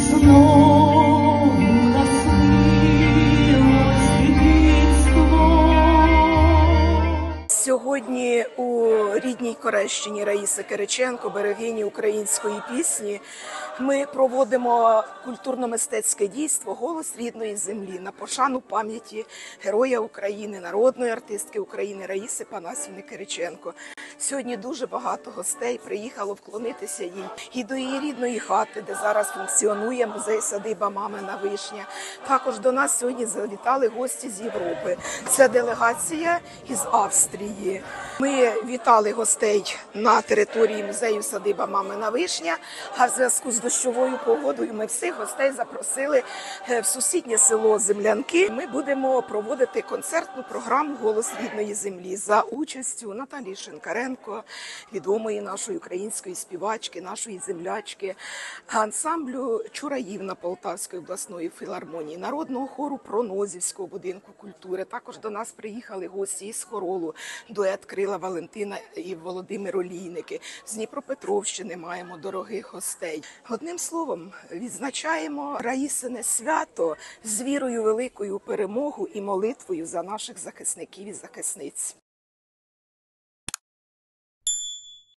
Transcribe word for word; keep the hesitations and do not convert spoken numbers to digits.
знову наснилось дитинство. Сьогодні у рідній Корещині Раїси Кириченко, берегині української пісні, ми проводимо культурно-мистецьке дійство «Голос рідної землі» на пошану пам'яті Героя України, народної артистки України Раїси Панасівни Кириченко. Сьогодні дуже багато гостей приїхало вклонитися їй і до її рідної хати, де зараз функціонує музей-садиба «Мамина вишня». Також до нас сьогодні завітали гості з Європи. Це делегація із Австрії. Ми вітали гостей на території музею-садиба «Мамина вишня», а в зв'язку з дощовою погодою ми всіх гостей запросили в сусіднє село Землянки. Ми будемо проводити концертну програму «Голос рідної землі» за участю Наталії Шинкаренко, відомої нашої української співачки, нашої землячки, ансамблю Чураївна Полтавської обласної філармонії, народного хору Пронозівського будинку культури. Також до нас приїхали гості із хоролу, дует Крила Валентина і Володимир Олійники. З Дніпропетровщини маємо дорогих гостей. Одним словом, відзначаємо Раїсине свято з вірою великою перемогу і молитвою за наших захисників і захисниць.